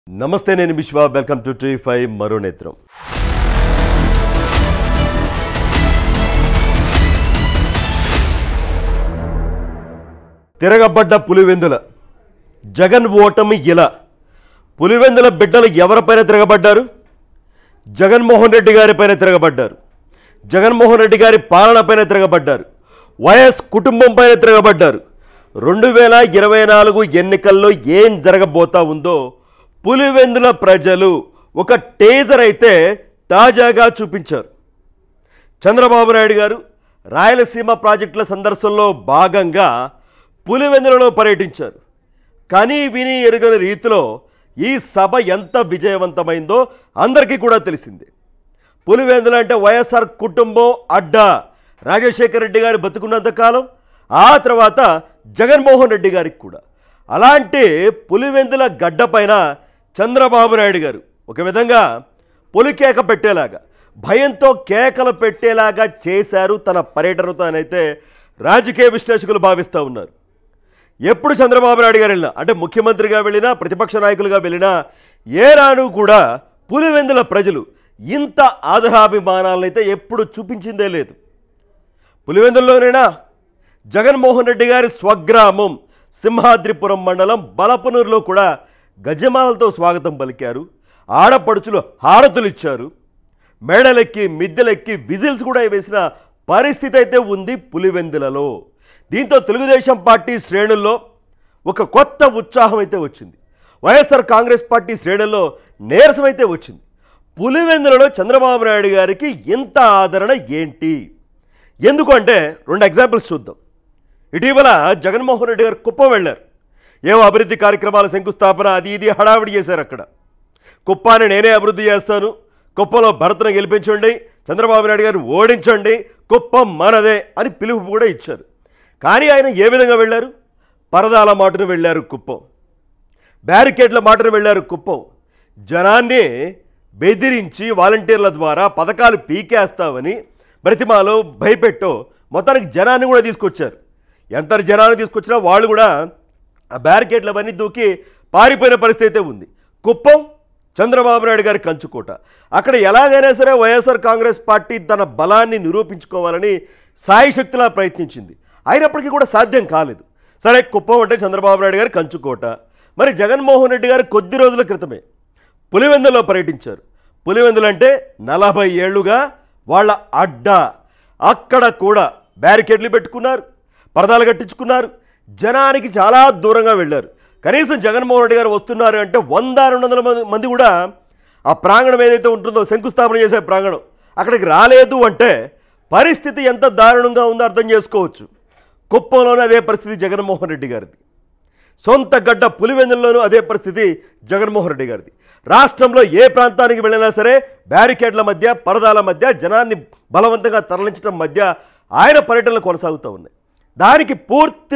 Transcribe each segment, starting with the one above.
నమస్తే నేను విశ్వ వెల్కమ్ టు TV5 మరో నేత్రం తిరగబడ్డ పులివెందుల జగన్ ఓటమి ఇలా పులివెందుల బిడ్డలు ఎవరిపైన తిరగబడ్డారు జగన్మోహన్ రెడ్డి గారిపైన తిరగబడ్డారు జగన్మోహన్ రెడ్డి గారి పాలనపైన తిరగబడ్డారు వైఎస్ కుటుంబంపైన తిరగబడ్డారు 2024 ఎన్నికల్లో ఏం జరగబోతా ఉందో పులివెందుల ప్రజలు ఒక టేజర్ అయితే తాజాగా చూపించారు చంద్రబాబు నాయుడు గారు రాయలసీమ ప్రాజెక్టుల సందర్శనలో భాగంగా పులివెందులలో పర్యటించారు కానీ విని ఎరుగని రీతిలో ఈ సభ ఎంత విజయవంతమైందో అందరికీ కూడా తెలిసిందే పులివెందుల అంటే వైఎస్ఆర్ కుటుంబం అడ్డా రాజశేఖర రెడ్డి గారు బతుకున్నంత కాలం ఆ తర్వాత జగన్మోహన్ రెడ్డి గారికి కూడా అలాంటి పులివెందుల గడ్డపైన చంద్రబాబు నాయుడు గారు ఒక విధంగా పులికేక పెట్టేలాగా భయంతో కేకలు పెట్టేలాగా చేశారు తన పర్యటనతో అయితే రాజకీయ విశ్లేషకులు భావిస్తూ ఉన్నారు ఎప్పుడు చంద్రబాబు నాయుడు గారు వెళ్ళినా అంటే ముఖ్యమంత్రిగా వెళ్ళినా ప్రతిపక్ష నాయకులుగా వెళ్ళినా ఏ రాను కూడా పులివెందుల ప్రజలు ఇంత ఆదరాభిమానాలను అయితే ఎప్పుడు చూపించిందే లేదు పులివెందుల్లోనైనా జగన్మోహన్ రెడ్డి గారి స్వగ్రామం సింహాద్రిపురం మండలం బలపనూరులో కూడా గజమాలతో స్వాగతం పలికారు ఆడపడుచులు హారతులు ఇచ్చారు మేడలెక్కి మిద్దెలెక్కి విజిల్స్ కూడా వేసిన పరిస్థితి అయితే ఉంది పులివెందులలో దీంతో తెలుగుదేశం పార్టీ శ్రేణుల్లో ఒక కొత్త ఉత్సాహం అయితే వచ్చింది వైఎస్ఆర్ కాంగ్రెస్ పార్టీ శ్రేణుల్లో నీరసం అయితే వచ్చింది పులివెందులలో చంద్రబాబు నాయుడు గారికి ఇంత ఆదరణ ఏంటి ఎందుకంటే రెండు ఎగ్జాంపుల్స్ చూద్దాం ఇటీవల జగన్మోహన్ రెడ్డి గారు కుప్పం వెళ్ళారు ఏవో అభివృద్ధి కార్యక్రమాల శంకుస్థాపన అది ఇది హడావిడి చేశారు అక్కడ కుప్పాన్ని నేనే అభివృద్ధి చేస్తాను కుప్పంలో భరత్ను గెలిపించండి చంద్రబాబు నాయుడు గారు ఓడించండి కుప్పం మనదే అని పిలుపు కూడా ఇచ్చారు కానీ ఆయన ఏ విధంగా వెళ్ళారు పరదాల మాటను వెళ్ళారు కుప్పం బ్యారికేడ్ల మాటను వెళ్ళారు కుప్పం జనాన్ని బెదిరించి వాలంటీర్ల ద్వారా పథకాలు పీకేస్తామని బ్రతిమాలో భయపెట్టో మొత్తానికి జనాన్ని కూడా తీసుకొచ్చారు ఎంత జనాన్ని తీసుకొచ్చినా వాళ్ళు కూడా ఆ బ్యారికేడ్లు అవన్నీ దూకి పారిపోయిన పరిస్థితి అయితే ఉంది కుప్పం చంద్రబాబు నాయుడు గారి కంచుకోట అక్కడ ఎలాగైనా సరే వైఎస్ఆర్ కాంగ్రెస్ పార్టీ తన బలాన్ని నిరూపించుకోవాలని సాయశక్తిలా ప్రయత్నించింది అయినప్పటికీ కూడా సాధ్యం కాలేదు సరే కుప్పం అంటే చంద్రబాబు నాయుడు గారి కంచుకోట మరి జగన్మోహన్ రెడ్డి గారు కొద్ది రోజుల క్రితమే పులివెందుల్లో పర్యటించారు పులివెందులు అంటే 40 ఏళ్లుగా వాళ్ళ అడ్డా అక్కడ కూడా బ్యారికేడ్లు పెట్టుకున్నారు పరదాలు కట్టించుకున్నారు జనానికి చాలా దూరంగా వెళ్ళారు కనీసం జగన్మోహన్ రెడ్డి గారు వస్తున్నారు అంటే 100-200 మంది కూడా ఆ ప్రాంగణం ఏదైతే ఉంటుందో శంకుస్థాపన చేసే ప్రాంగణం అక్కడికి రాలేదు అంటే పరిస్థితి ఎంత దారుణంగా ఉందో అర్థం చేసుకోవచ్చు కుప్పంలోనే అదే పరిస్థితి జగన్మోహన్ రెడ్డి గారిది సొంత గడ్డ పులివెందుల్లోనూ అదే పరిస్థితి జగన్మోహన్ రెడ్డి గారిది రాష్ట్రంలో ఏ ప్రాంతానికి వెళ్ళినా సరే బ్యారికేడ్ల మధ్య పరదాల మధ్య జనాన్ని బలవంతంగా తరలించడం మధ్య ఆయన పర్యటనలు కొనసాగుతూ ఉన్నాయి దానికి పూర్తి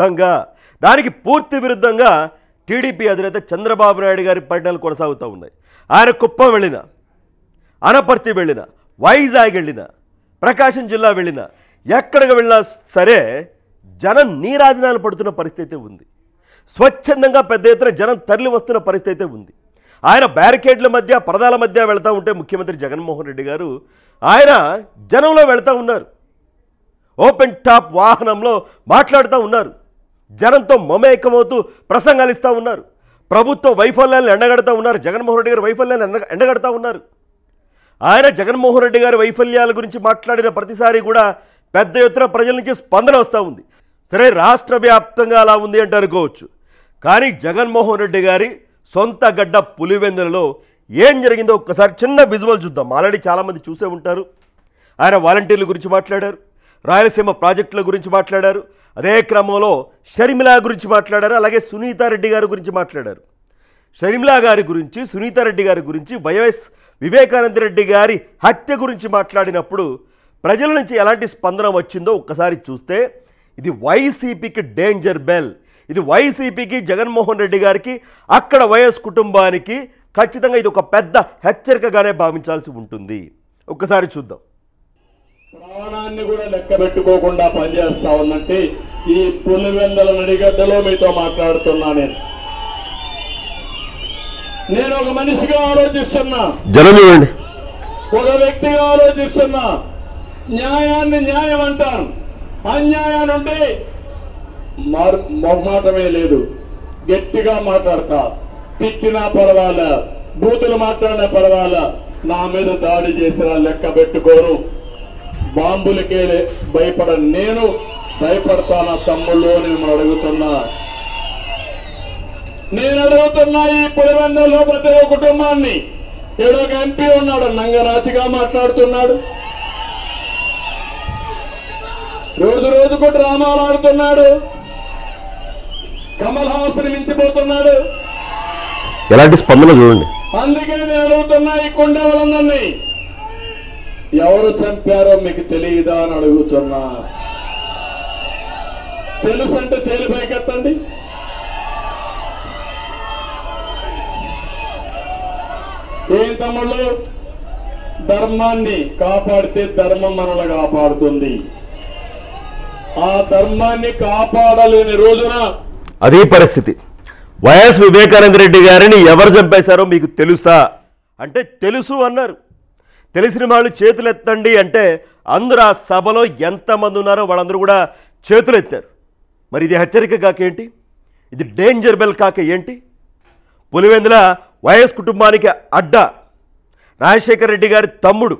విరుద్ధంగా టీడీపీ అధినేత చంద్రబాబు నాయుడు గారి పర్యటనలు కొనసాగుతూ ఉన్నాయి ఆయన కుప్పం వెళ్ళిన అనపర్తి వెళ్ళిన వైజాగ్ వెళ్ళిన ప్రకాశం జిల్లా వెళ్ళిన ఎక్కడికి వెళ్ళినా సరే జనం నీరాజనాలు పడుతున్న పరిస్థితి ఉంది స్వచ్ఛందంగా పెద్ద ఎత్తున జనం తరలి వస్తున్న పరిస్థితి ఉంది ఆయన బ్యారికేడ్ల మధ్య పరదాల మధ్య వెళ్తూ ఉంటే ముఖ్యమంత్రి జగన్మోహన్ రెడ్డి గారు ఆయన జనంలో వెళ్తూ ఉన్నారు ఓపెన్ టాప్ వాహనంలో మాట్లాడుతూ ఉన్నారు జనంతో మమేకమవుతూ ప్రసంగాలు ఇస్తూ ఉన్నారు ప్రభుత్వ వైఫల్యాలను ఎండగడుతూ ఉన్నారు జగన్మోహన్ రెడ్డి గారి వైఫల్యాలను ఎండగడుతూ ఉన్నారు ఆయన జగన్మోహన్ రెడ్డి గారి వైఫల్యాల గురించి మాట్లాడిన ప్రతిసారి కూడా పెద్ద ఎత్తున ప్రజల నుంచి స్పందన వస్తూ ఉంది సరే రాష్ట్ర వ్యాప్తంగా అలా ఉంది అంటే అనుకోవచ్చు కానీ జగన్మోహన్ రెడ్డి గారి సొంత గడ్డ పులివెందులలో ఏం జరిగిందో ఒక్కసారి చిన్న విజువల్ చూద్దాం ఆల్రెడీ చాలామంది చూసే ఉంటారు ఆయన వాలంటీర్ల గురించి మాట్లాడారు రాయలసీమ ప్రాజెక్టుల గురించి మాట్లాడారు అదే క్రమంలో షర్మిలా గురించి మాట్లాడారు అలాగే సునీతారెడ్డి గారి గురించి మాట్లాడారు షర్మిలా గారి గురించి సునీతారెడ్డి గారి గురించి వైఎస్ వివేకానంద రెడ్డి గారి హత్య గురించి మాట్లాడినప్పుడు ప్రజల నుంచి ఎలాంటి స్పందన వచ్చిందో ఒక్కసారి చూస్తే ఇది వైసీపీకి డేంజర్ బెల్ ఇది వైసీపీకి జగన్మోహన్ రెడ్డి గారికి అక్కడ వైఎస్ కుటుంబానికి ఖచ్చితంగా ఇది ఒక పెద్ద హెచ్చరికగానే భావించాల్సి ఉంటుంది ఒక్కసారి చూద్దాం ప్రాణాన్ని కూడా లెక్క పెట్టుకోకుండా పనిచేస్తా ఉన్నట్టు ఈ పులివెందుల నడిగడ్డలో మీతో మాట్లాడుతున్నా నేను నేను ఒక మనిషిగా ఆలోచిస్తున్నా, జనం చూడండి, ఒక వ్యక్తిగా ఆలోచిస్తున్నా. న్యాయాన్ని న్యాయం అంటాను, అన్యాయాన్ని ఉంటే మొహమాటమే లేదు. గట్టిగా మాట్లాడతా, తిట్టినా పర్వాలా, బూతులు మాట్లాడినా పర్వాలా, నా మీద దాడి చేసినా లెక్క పెట్టుకోరు. బాంబులకే భయపడ నేను భయపడతానా తమ్ముళ్ళు? నేను అడుగుతున్నా ఈ పులివెందులలో ప్రతి ఒక్క కుటుంబాన్ని. ఏడో ఒక ఎంపీ ఉన్నాడు, నంగరాచిగా మాట్లాడుతున్నాడు, రోజు రోజుకు డ్రామాలు ఆడుతున్నాడు, కమల్ హాసన్ మించిపోతున్నాడు. ఎలాంటి స్పందన చూడండి. అందుకే నేను అడుగుతున్నా ఈ కొండ వాళ్ళందరినీ, ఎవరు చంపారో మీకు తెలియదా అని అడుగుతున్నా. తెలుసంటే చేలి పైకెత్తండి. ఏం తమ్ముళ్ళు, ధర్మాన్ని కాపాడితే ధర్మం మనల్ని కాపాడుతుంది. ఆ ధర్మాన్ని కాపాడలేని రోజున అదే పరిస్థితి. వైఎస్ వివేకానంద రెడ్డి గారిని ఎవరు చంపేశారో మీకు తెలుసా అంటే తెలుసు అన్నారు. తెలిసిన వాళ్ళు చేతులు ఎత్తండి అంటే అందరూ ఆ సభలో ఎంతమంది ఉన్నారో వాళ్ళందరూ కూడా చేతులు ఎత్తారు. మరి ఇది హెచ్చరిక కాక ఏంటి? ఇది డేంజర్ బెల్ కాక ఏంటి? పులివెందుల వైఎస్ కుటుంబానికి అడ్డా రాజశేఖర రెడ్డి గారి తమ్ముడు.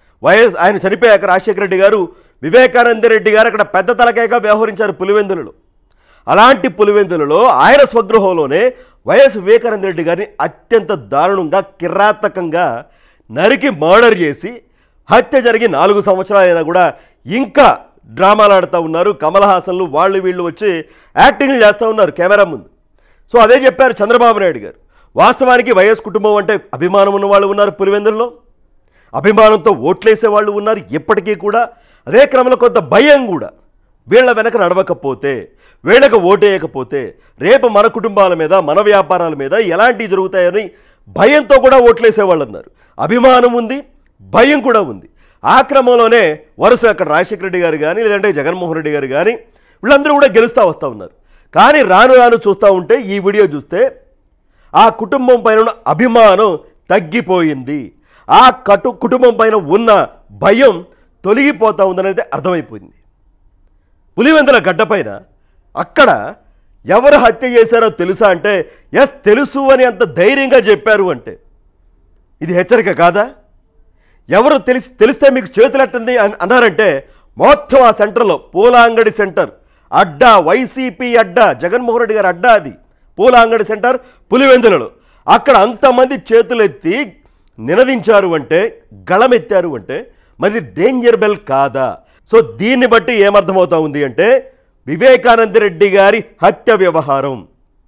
ఆయన చనిపోయాక రాజశేఖర రెడ్డి గారు, వివేకానంద రెడ్డి గారు అక్కడ పెద్ద తలకాయగా వ్యవహరించారు పులివెందులలో. అలాంటి పులివెందులలో ఆయన స్వగృహంలోనే వైఎస్ వివేకానంద రెడ్డి గారిని అత్యంత దారుణంగా, కిరాతకంగా నరికి మర్డర్ చేసి హత్య జరిగి 4 సంవత్సరాలైనా కూడా ఇంకా డ్రామాలు ఆడుతూ ఉన్నారు. కమల్ హాసన్లు వాళ్ళు వీళ్ళు వచ్చి యాక్టింగ్లు చేస్తూ ఉన్నారు కెమెరా ముందు. సో అదే చెప్పారు చంద్రబాబు నాయుడు గారు. వాస్తవానికి వైఎస్ కుటుంబం అంటే అభిమానం ఉన్న వాళ్ళు ఉన్నారు పులివెందుల్లో, అభిమానంతో ఓట్లేసే వాళ్ళు ఉన్నారు ఇప్పటికీ కూడా. అదే క్రమంలో కొంత భయం కూడా, వీళ్ళ వెనక నడవకపోతే, వీళ్ళకు ఓటేయకపోతే రేపు మన కుటుంబాల మీద, మన వ్యాపారాల మీద ఎలాంటివి జరుగుతాయని భయంతో కూడా ఓట్లేసేవాళ్ళు అన్నారు. అభిమానం ఉంది, భయం కూడా ఉంది. ఆ క్రమంలోనే వరుస అక్కడ రాజశేఖర రెడ్డి గారు కానీ, లేదంటే జగన్మోహన్ రెడ్డి గారు కానీ వీళ్ళందరూ కూడా గెలుస్తూ వస్తూ ఉన్నారు. కానీ రాను రాను చూస్తూ ఉంటే, ఈ వీడియో చూస్తే ఆ కుటుంబం పైన ఉన్న అభిమానం తగ్గిపోయింది, ఆ కుటుంబం పైన ఉన్న భయం తొలగిపోతూ ఉందనేది అర్థమైపోయింది. పులివెందుల గడ్డపైన అక్కడ ఎవరు హత్య చేశారో తెలుసా అంటే ఎస్ తెలుసు అని అంత ధైర్యంగా చెప్పారు అంటే ఇది హెచ్చరిక కాదా? ఎవరు తెలిస్తే మీకు చేతులెట్టండి అన్నారంటే మొత్తం ఆ సెంటర్లో పూలాంగడి సెంటర్ అడ్డా, వైసీపీ అడ్డా, జగన్మోహన్ రెడ్డి గారు అడ్డా, అది పూలాంగడి సెంటర్ పులివెందులలో. అక్కడ అంతమంది చేతులెత్తి నినదించారు అంటే, గళమెత్తారు అంటే మరి డేంజర్ బెల్ కాదా? సో దీన్ని బట్టి ఏమర్థమవుతా ఉంది అంటే వివేకానంద రెడ్డి గారి హత్య వ్యవహారం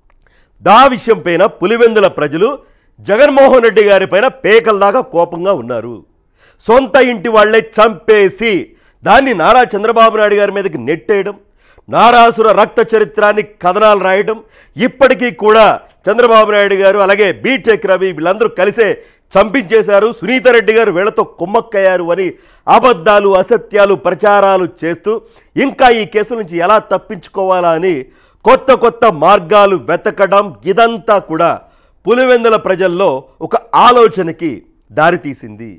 దా విషయం పైన పులివెందుల ప్రజలు జగన్మోహన్ రెడ్డి గారి పైన పేకల దాకా కోపంగా ఉన్నారు. సొంత ఇంటి వాళ్లే చంపేసి దాన్ని నారా చంద్రబాబు నాయుడు గారి మీదకి నెట్టేయడం, నారాసుర రక్త చరిత్రాన్ని కథనాలు రాయడం, ఇప్పటికీ కూడా చంద్రబాబు నాయుడు గారు అలాగే బీటెక్ రవి వీళ్ళందరూ కలిసే చంపించేశారు, సునీత రెడ్డి గారు వీళ్లతో కుమ్మక్కయ్యారు అని అబద్ధాలు, అసత్యాలు ప్రచారాలు చేస్తూ ఇంకా ఈ కేసు నుంచి ఎలా తప్పించుకోవాలా అని కొత్త కొత్త మార్గాలు వెతకడం, ఇదంతా కూడా పులివెందుల ప్రజల్లో ఒక ఆలోచనకి దారితీసింది,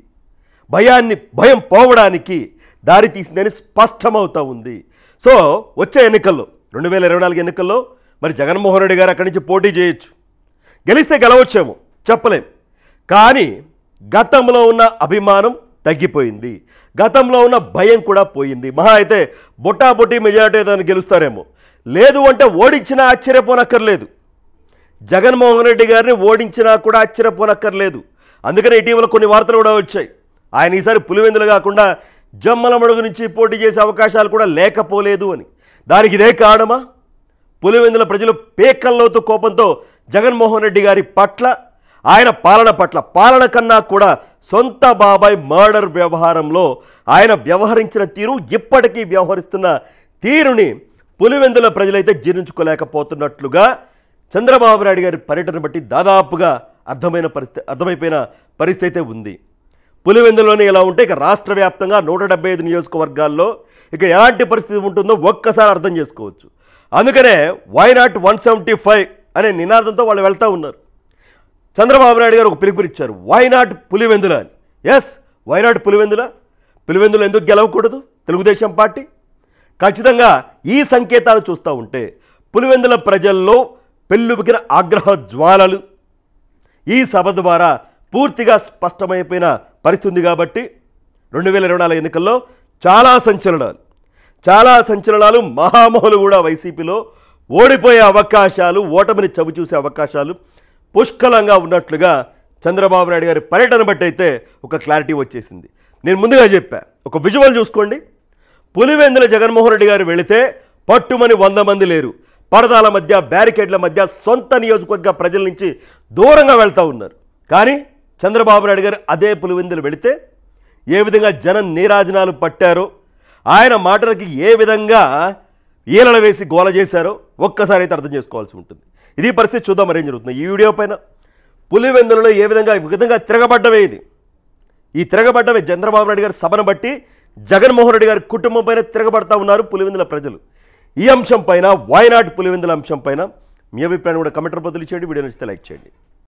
భయం పోవడానికి దారితీసిందని స్పష్టమవుతూ ఉంది. సో వచ్చే ఎన్నికల్లో 2024 ఎన్నికల్లో మరి జగన్మోహన్ రెడ్డి గారు అక్కడి నుంచి పోటీ చేయొచ్చు, గెలిస్తే గెలవచ్చేమో చెప్పలేం. కానీ గతంలో ఉన్న అభిమానం తగ్గిపోయింది, గతంలో ఉన్న భయం కూడా పోయింది. మహా అయితే బొటాబొటీ మెజారిటీ ఏదైనా గెలుస్తారేమో, లేదు అంటే ఓడించినా ఆశ్చర్యపోనక్కర్లేదు, జగన్మోహన్ రెడ్డి గారిని ఓడించినా కూడా ఆశ్చర్యపోనక్కర్లేదు. అందుకనే ఇటీవల కొన్ని వార్తలు కూడా వచ్చాయి, ఆయన ఈసారి పులివెందులు కాకుండా జమ్మలమడుగు నుంచి పోటీ చేసే అవకాశాలు కూడా లేకపోలేదు అని. దానికి ఇదే కారణమా? పులివెందుల ప్రజలు పేకల్లోతు కోపంతో జగన్మోహన్ రెడ్డి గారి పట్ల, ఆయన పాలన కన్నా కూడా సొంత బాబాయ్ మర్డర్ వ్యవహారంలో ఆయన వ్యవహరించిన తీరు, ఇప్పటికీ వ్యవహరిస్తున్న తీరుని పులివెందుల ప్రజలైతే జీర్ణించుకోలేకపోతున్నట్లుగా చంద్రబాబు నాయుడు గారి పర్యటన బట్టి దాదాపుగా అర్థమైపోయిన పరిస్థితి అయితే ఉంది. పులివెందులోనే ఇలా ఉంటే ఇక రాష్ట్ర వ్యాప్తంగా 175 నియోజకవర్గాల్లో ఇక ఎలాంటి పరిస్థితి ఉంటుందో ఒక్కసారి అర్థం చేసుకోవచ్చు. అందుకనే వై నాట్ 175 అనే నినాదంతో వాళ్ళు వెళ్తూ ఉన్నారు. చంద్రబాబు నాయుడు గారు ఒక పిలుపునిచ్చారు, వైనాట్ పులివెందుల అని. Yes, why not Pulivendula. పులివెందులు ఎందుకు గెలవకూడదు తెలుగుదేశం పార్టీ? ఖచ్చితంగా ఈ సంకేతాలు చూస్తూ ఉంటే పులివెందుల ప్రజల్లో పెళ్ళుబికిన ఆగ్రహ జ్వాలలు ఈ సభ ద్వారా పూర్తిగా స్పష్టమైపోయిన పరిస్థితి ఉంది. కాబట్టి 2024 ఎన్నికల్లో చాలా సంచలనాలు మహామహులు కూడా వైసీపీలో ఓడిపోయే అవకాశాలు, ఓటమిని చవి చూసే అవకాశాలు పుష్కలంగా ఉన్నట్లుగా చంద్రబాబు నాయుడు గారి పర్యటన బట్టి అయితే ఒక క్లారిటీ వచ్చేసింది. నేను ముందుగా చెప్పా, ఒక విజువల్ చూసుకోండి. పులివెందుల జగన్మోహన్ రెడ్డి గారు వెళితే పట్టుమని 100 మంది లేరు. పరదాల మధ్య, బ్యారికేడ్ల మధ్య సొంత నియోజకవర్గ ప్రజల నుంచి దూరంగా వెళ్తూ ఉన్నారు. కానీ చంద్రబాబు నాయుడు గారు అదే పులివెందులు వెళితే ఏ విధంగా జనం నీరాజనాలు పట్టారో, ఆయన మాటలకి ఏ విధంగా ఈలలు వేసి గోల చేశారో ఒక్కసారి అయితే అర్థం చేసుకోవాల్సి ఉంటుంది. ఇది పరిస్థితి. చూద్దాం మరేం జరుగుతుంది ఈ వీడియో పైన. పులివెందులలో ఏ విధంగా తిరగబడ్డమే ఇది. ఈ తిరగబడ్డమే చంద్రబాబు నాయుడు గారి సభను బట్టి జగన్మోహన్ రెడ్డి గారి కుటుంబం పైన తిరగబడతా ఉన్నారు పులివెందుల ప్రజలు. ఈ అంశం పైన, వైనాట్ పులివెందుల అంశం పైన మీ అభిప్రాయం కూడా కమెంట్ రూపంలో తెలియచేయండి. వీడియో నచ్చితే లైక్ చేయండి.